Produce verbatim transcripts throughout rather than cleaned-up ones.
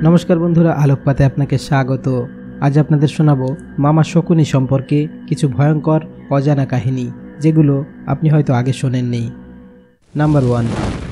নমস্কার বন্ধুরা, আলোকপাতে আপনাকে স্বাগত। আজ আপনাদের শোনাবো মামা শকুনি সম্পর্কে কিছু ভয়ঙ্কর অজানা কাহিনী, যেগুলো আপনি হয়তো আগে শোনেননি। নাম্বার ওয়ান,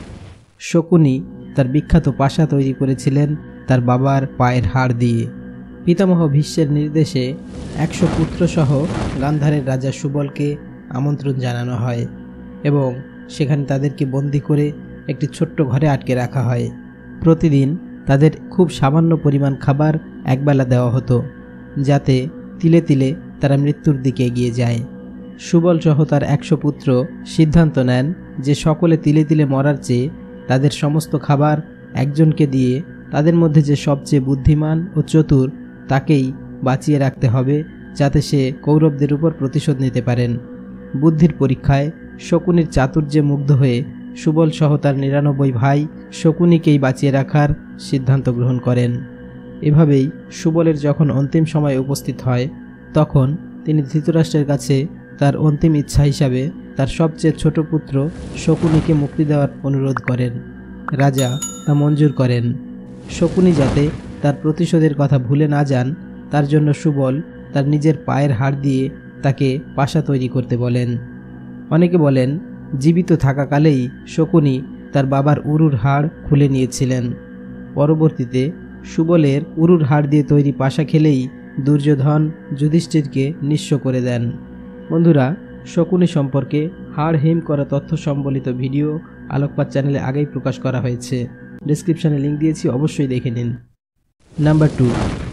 শকুনি তার বিখ্যাত পাশা তৈরি করেছিলেন তার বাবার পায়ের হাড় দিয়ে। পিতামহ ভীষ্মের নির্দেশে একশো পুত্রসহ গান্ধারের রাজা সুবলকে আমন্ত্রণ জানানো হয় এবং সেখানে তাদেরকে বন্দি করে একটি ছোট্ট ঘরে আটকে রাখা হয়। প্রতিদিন তাদের খুব সামান্য পরিমাণ খাবার একবেলা দেওয়া হতো, যাতে তিলে তিলে তারা মৃত্যুর দিকে এগিয়ে যায়। সুবল সহ তার একশো পুত্র সিদ্ধান্ত নেন যে সকলে তিলে তিলে মরার চেয়ে তাদের সমস্ত খাবার একজনকে দিয়ে তাদের মধ্যে যে সবচেয়ে বুদ্ধিমান ও চতুর তাকেই বাঁচিয়ে রাখতে হবে, যাতে সে কৌরবদের উপর প্রতিশোধ নিতে পারেন। বুদ্ধির পরীক্ষায় শকুনির চাতুর্যে মুগ্ধ হয়ে সুবল সহ তার নিরানব্বই ভাই শকুনিকেই বাঁচিয়ে রাখার সিদ্ধান্ত গ্রহণ করেন। এভাবেই সুবলের যখন অন্তিম সময় উপস্থিত হয়, তখন তিনি ধৃতরাষ্ট্রের কাছে তার অন্তিম ইচ্ছা হিসাবে তার সবচেয়ে ছোট পুত্র শকুনিকে মুক্তি দেওয়ার অনুরোধ করেন। রাজা তা মঞ্জুর করেন। শকুনি যাতে তার প্রতিশোধের কথা ভুলে না যান, তার জন্য সুবল তার নিজের পায়ের হাড় দিয়ে তাকে পাশা তৈরি করতে বলেন। অনেকে বলেন জীবিত থাকাকালেই শকুনি তার বাবার উরুর হাড় খুলে নিয়েছিলেন। পরবর্তীতে সুবলের উরুর হাড় দিয়ে তৈরি পাশা খেলেই দুর্যোধন যুধিষ্ঠিরকে নিঃস্ব করে দেন। বন্ধুরা, শকুনি সম্পর্কে হাড় হিম করা তথ্য সম্বলিত ভিডিও আলোকপাত চ্যানেলে আগেই প্রকাশ করা হয়েছে, ডেসক্রিপশনে লিঙ্ক দিয়েছি, অবশ্যই দেখে নিন। নাম্বার টু,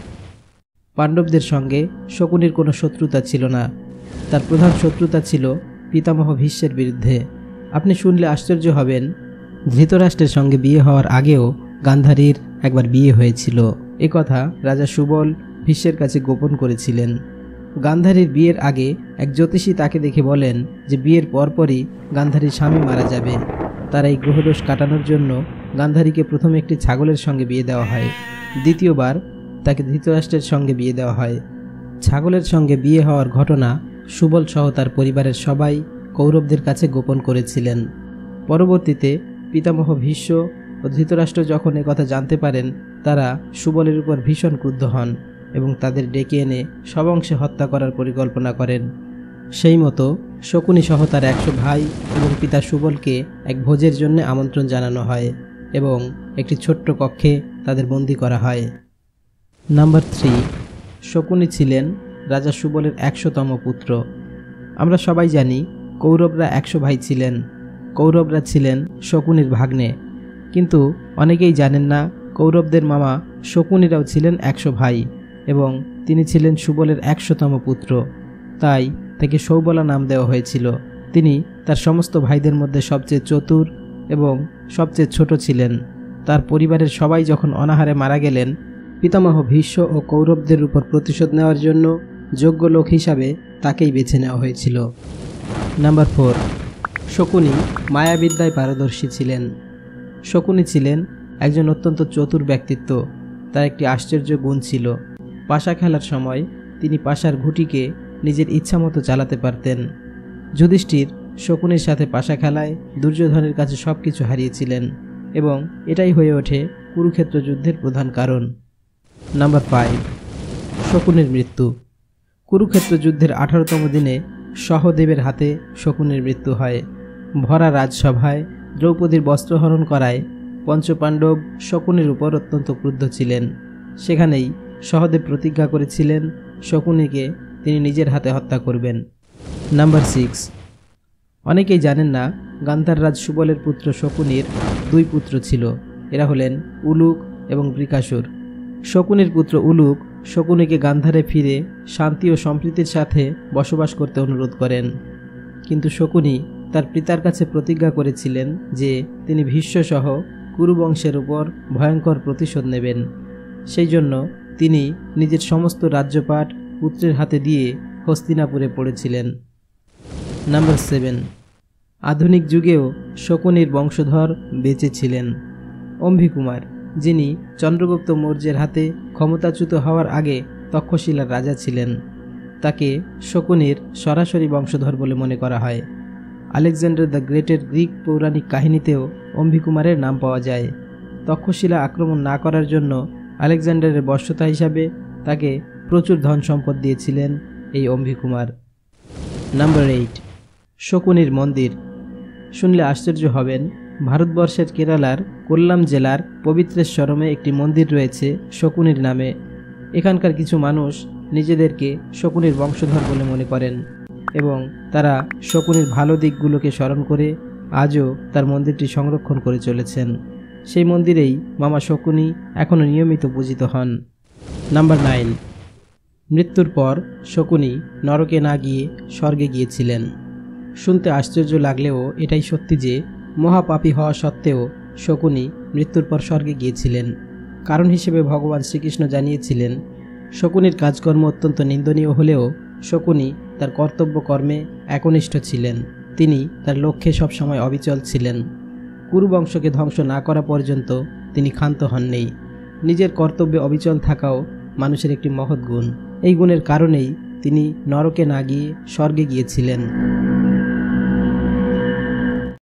পাণ্ডবদের সঙ্গে শকুনির কোনো শত্রুতা ছিল না। তার প্রধান শত্রুতা ছিল পিতামহ ভীষ্মের বিরুদ্ধে। আপনি শুনলে আশ্চর্য হবেন, ধৃতরাষ্ট্রের সঙ্গে বিয়ে হওয়ার আগেও গান্ধারীর একবার বিয়ে হয়েছিল। এ কথা রাজা সুবল ভীষ্মের কাছে গোপন করেছিলেন। গান্ধারীর বিয়ের আগে এক জ্যোতিষী তাকে দেখে বলেন যে বিয়ের পরপরই গান্ধারীর স্বামী মারা যাবে। তার এই গ্রহদোষ কাটানোর জন্য গান্ধারীকে প্রথমে একটি ছাগলের সঙ্গে বিয়ে দেওয়া হয়, দ্বিতীয়বার তাকে ধৃতরাষ্ট্রের সঙ্গে বিয়ে দেওয়া হয়। ছাগলের সঙ্গে বিয়ে হওয়ার ঘটনা সুবল সহ তার পরিবারের সবাই কৌরবদের কাছে গোপন করেছিলেন। পরবর্তীতে পিতামহ ভীষ্ম ও ধৃতরাষ্ট্র যখন একথা জানতে পারেন, তারা সুবলের উপর ভীষণ ক্রুদ্ধ হন এবং তাদের ডেকে এনে সবংশে হত্যা করার পরিকল্পনা করেন। সেই মতো শকুনি সহ তার একশো ভাই এবং পিতা সুবলকে এক ভোজের জন্য আমন্ত্রণ জানানো হয় এবং একটি ছোট্ট কক্ষে তাদের বন্দী করা হয়। নাম্বার থ্রি, শকুনি ছিলেন রাজা সুবলের একশোতম পুত্র। আমরা সবাই জানি কৌরবরা একশো ভাই ছিলেন। কৌরবরা ছিলেন শকুনির ভাগ্নে, কিন্তু অনেকেই জানেন না কৌরবদের মামা শকুনিরাও ছিলেন একশো ভাই এবং তিনি ছিলেন সুবলের একশোতম পুত্র। তাই তাকে সৌবলা নাম দেওয়া হয়েছিল। তিনি তার সমস্ত ভাইদের মধ্যে সবচেয়ে চতুর এবং সবচেয়ে ছোট ছিলেন। তার পরিবারের সবাই যখন অনাহারে মারা গেলেন, পিতামহ ভীষ্ম ও কৌরবদের উপর প্রতিশোধ নেওয়ার জন্য যোগ্য লোক হিসাবে তাকেই বেছে নেওয়া হয়েছিল। নাম্বার ফোর, শকুনি মায়াবিদ্যায় পারদর্শী ছিলেন। শকুনি ছিলেন একজন অত্যন্ত চতুর ব্যক্তিত্ব। তার একটি আশ্চর্য গুণ ছিল, পাশা খেলার সময় তিনি পাশার ঘুঁটিকে নিজের ইচ্ছামতো চালাতে পারতেন। যুধিষ্ঠির শকুনির সাথে পাশা খেলায় দুর্যোধনের কাছে সব কিছু হারিয়েছিলেন এবং এটাই হয়ে ওঠে কুরুক্ষেত্র যুদ্ধের প্রধান কারণ। নাম্বার ফাইভ, শকুনির মৃত্যু। কুরুক্ষেত্র যুদ্ধের আঠারোতম দিনে সহদেবের হাতে শকুনির মৃত্যু হয়। ভরা রাজসভায় দ্রৌপদীর বস্ত্রহরণ করায় পঞ্চপাণ্ডব শকুনির উপর অত্যন্ত ক্রুদ্ধ ছিলেন। সেখানেই সহদেব প্রতিজ্ঞা করেছিলেন শকুনিকে তিনি নিজের হাতে হত্যা করবেন। নাম্বার সিক্স, অনেকেই জানেন না গান্ধার রাজ সুবলের পুত্র শকুনির দুই পুত্র ছিল। এরা হলেন উলুক এবং বৃকাসুর। শকুনির পুত্র উলুক শকুনিকে গান্ধারে ফিরে শান্তি ও সম্প্রীতির সাথে বসবাস করতে অনুরোধ করেন, কিন্তু শকুনি তার পিতার কাছে প্রতিজ্ঞা করেছিলেন যে তিনি ভীষ্মসহ কুরুবংশের উপর ভয়ঙ্কর প্রতিশোধ নেবেন। সেই জন্য তিনি নিজের সমস্ত রাজ্যপাট পুত্রের হাতে দিয়ে হস্তিনাপুরে পড়েছিলেন। নাম্বার সেভেন, আধুনিক যুগেও শকুনির বংশধর বেঁচে ছিলেন। অম্বিকুমার, যিনি চন্দ্রগুপ্ত মৌর্যের হাতে ক্ষমতাচ্যুত হওয়ার আগে তক্ষশিলার রাজা ছিলেন, তাকে শকুনির সরাসরি বংশধর বলে মনে করা হয়। আলেকজান্ডার দ্য গ্রেটের গ্রিক পৌরাণিক কাহিনীতেও অম্বিকুমারের নাম পাওয়া যায়। তক্ষশিলা আক্রমণ না করার জন্য আলেকজান্ডারের বশ্যতা হিসাবে তাকে প্রচুর ধন সম্পদ দিয়েছিলেন এই অম্বিকুমার। নাম্বার এইট, শকুনির মন্দির। শুনলে আশ্চর্য হবেন, ভারতবর্ষের কেরালার কোল্লাম জেলার পবিত্রেশ্বরমে একটি মন্দির রয়েছে শকুনির নামে। এখানকার কিছু মানুষ নিজেদেরকে শকুনির বংশধর বলে মনে করেন এবং তারা শকুনির ভালো দিকগুলোকে স্মরণ করে আজও তার মন্দিরটি সংরক্ষণ করে চলেছেন। সেই মন্দিরেই মামা শকুনি এখনও নিয়মিত পূজিত হন। নাম্বার নাইন, মৃত্যুর পর শকুনি নরকে না গিয়ে স্বর্গে গিয়েছিলেন। শুনতে আশ্চর্য লাগলেও এটাই সত্যি যে মহাপাপী হওয়া সত্ত্বেও শকুনি মৃত্যুর পর স্বর্গে গিয়েছিলেন। কারণ হিসেবে ভগবান শ্রীকৃষ্ণ জানিয়েছিলেন, শকুনির কাজকর্ম অত্যন্ত নিন্দনীয় হলেও শকুনি তার কর্তব্য কর্মে একনিষ্ঠ ছিলেন। তিনি তার লক্ষ্যে সবসময় অবিচল ছিলেন। কুরুবংশকে ধ্বংস না করা পর্যন্ত তিনি ক্ষান্ত হননি। নিজের কর্তব্যে অবিচল থাকাও মানুষের একটি মহৎ গুণ। এই গুণের কারণেই তিনি নরকে না গিয়ে স্বর্গে গিয়েছিলেন।